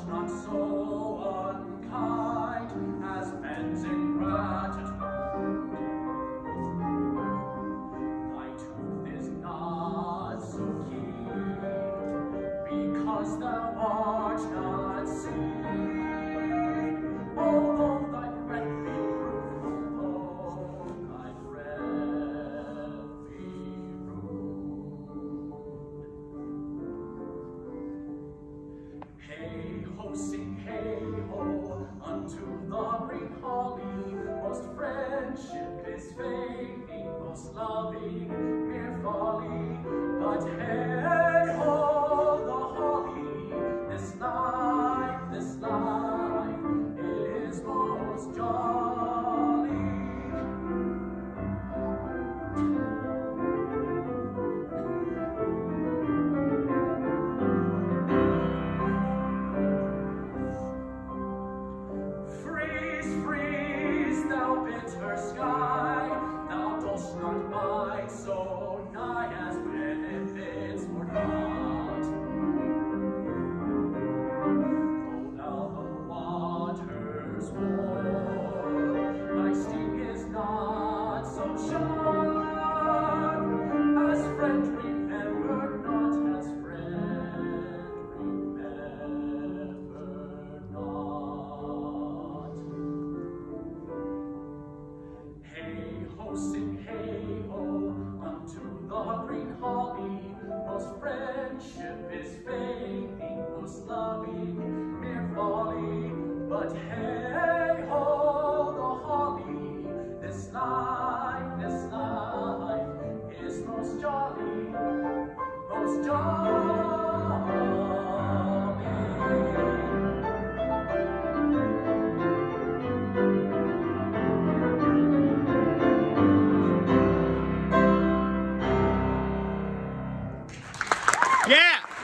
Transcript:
not so unkind as men's ingratitude. Thy tooth is not so keen, because thou art not seen. Although thy breath be proof, although thy breath be rude. Hey-ho, sing hey-ho, unto the green holly. Most friendship is fading, most loving mere folly. But hey-ho, the holly, this life is most jolly. Freeze, freeze, thou bitter sky, thou dost not bide so nigh as benefits for naught. Though thou the waters roar, thy sting is not so sharp. As friend remember not, as friend remember not. Hey-ho, sing hey-ho, unto the green holly. Most friendship is fading, most loving mere folly. But hey-ho, the holly, this life is most jolly, most jolly. Yeah!